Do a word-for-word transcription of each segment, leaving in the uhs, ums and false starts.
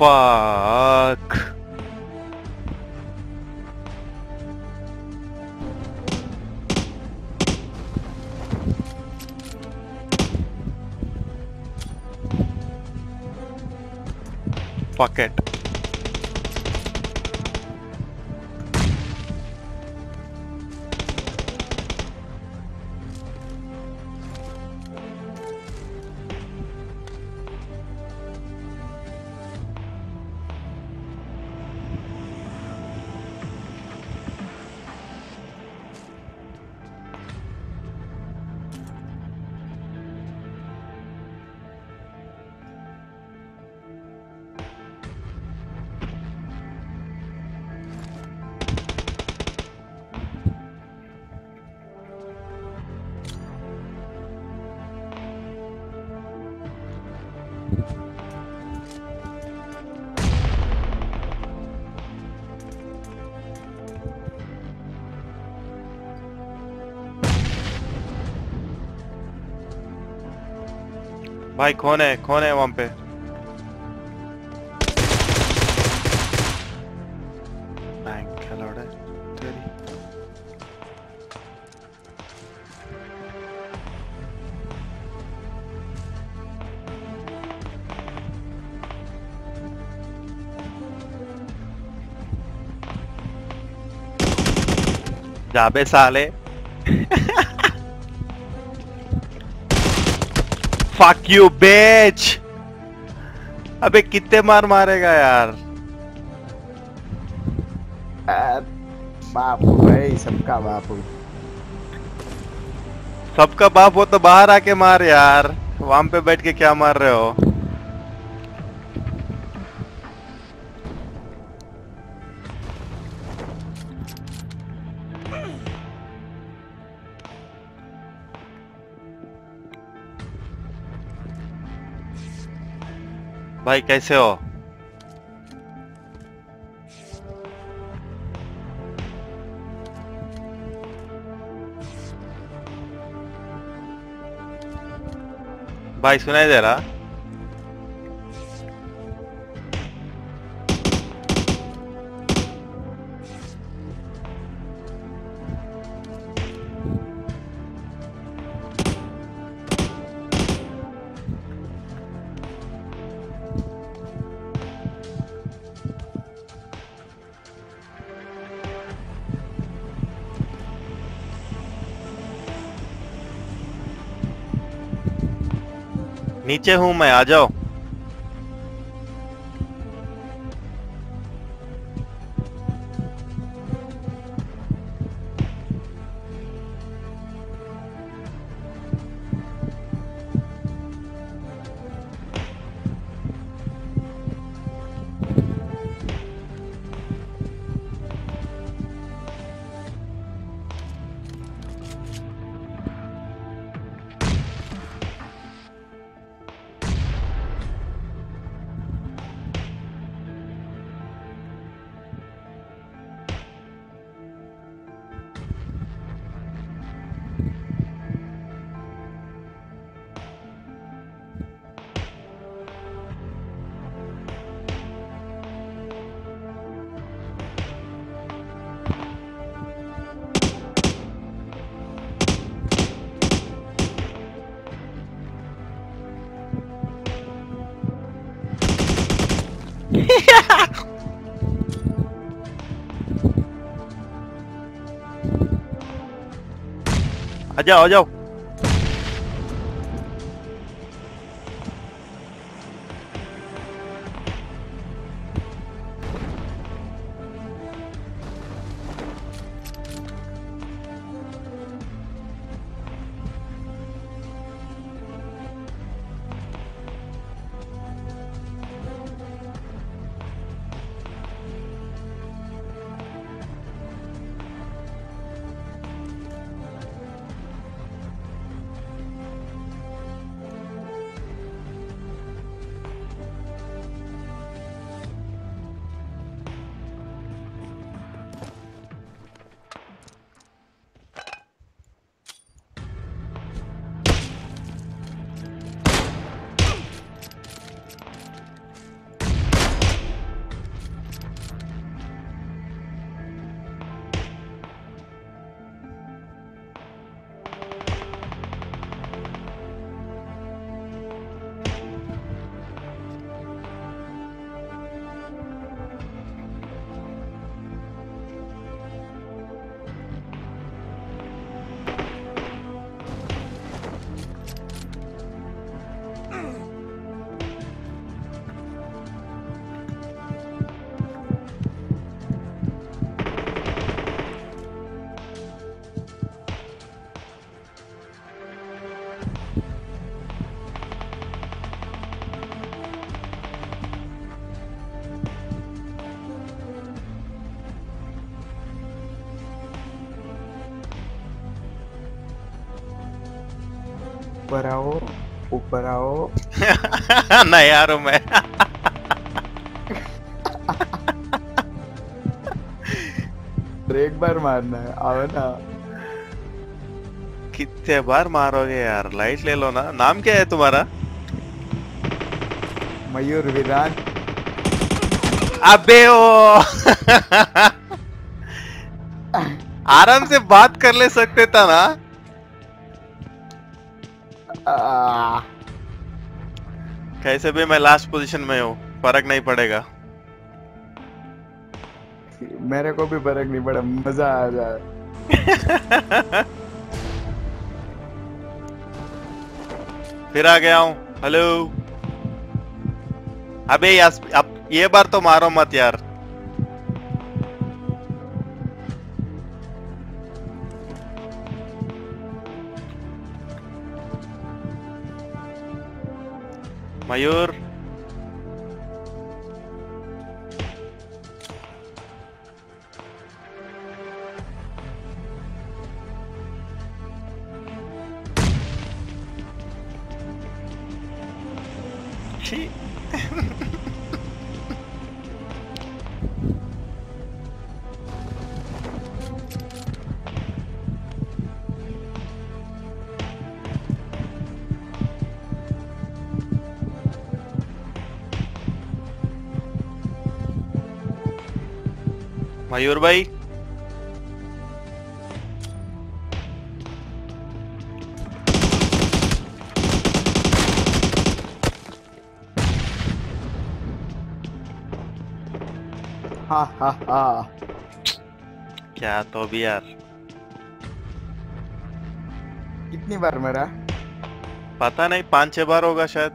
Fuck. Fuck it. भाई कौन है कौन है वहां पे? बैंक खिलाड़ है तेरी। जाबे साले। Fuck you bitch! अबे कितने मार मारेगा यार? बापू भाई, सबका बापू। सबका बाप हो तो बाहर आके मार यार, वहां पे बैठ के क्या मार रहे हो? भाई कैसे हो? भाई सुनाई दे रहा? नीचे हूं मैं, आ जाओ। आ जाओ आ जाओ। ऊपर आओ, ऊपर आओ। नहीं आ रहा हूं मैं। तो एक बार मारना है, आओ ना। कितने बार मारोगे यार? लाइट ले लो ना। नाम क्या है तुम्हारा? मयूर विरान। अबे ओ। आराम से बात कर ले सकते था ना। आ, कैसे भी मैं लास्ट पोजीशन में हूँ, फर्क नहीं पड़ेगा। मेरे को भी फर्क नहीं पड़ा, मजा आ जाए। फिर आ गया हूँ। हेलो। अबे यार अब ये बार तो मारो मत यार। मयूर। छी। मयूर भाई। हा हा हा। क्या तो भी यार। कितनी बार मरा? पता नहीं, पांच छह बार होगा शायद।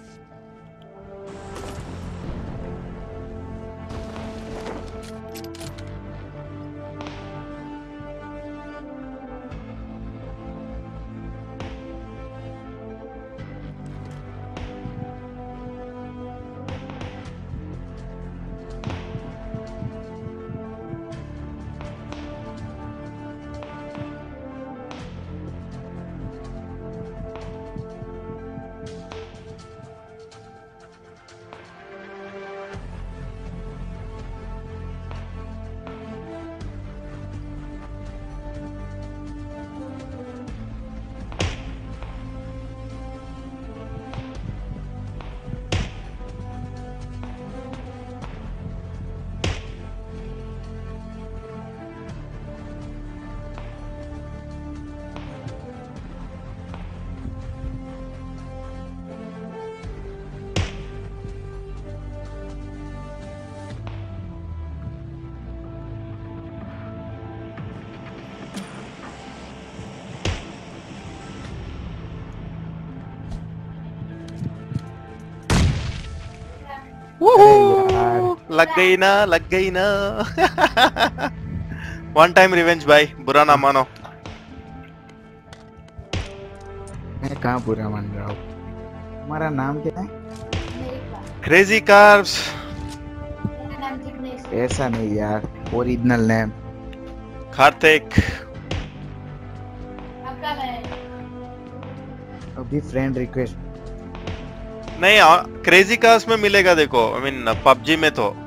यार। लग गई ना, लग गई ना। वन टाइम रिवेंज भाई, बुरा ना मानो। मैं कहाँ बुरा मान रहा हूँ? तुम्हारा नाम क्या है? Crazy carbs. ऐसा नहीं यार, ओरिजिनल नेम। कार्तिक। अभी फ्रेंड रिक्वेस्ट। नहीं, क्रेजी कार्ब्स में मिलेगा देखो। आई मीन पबजी में तो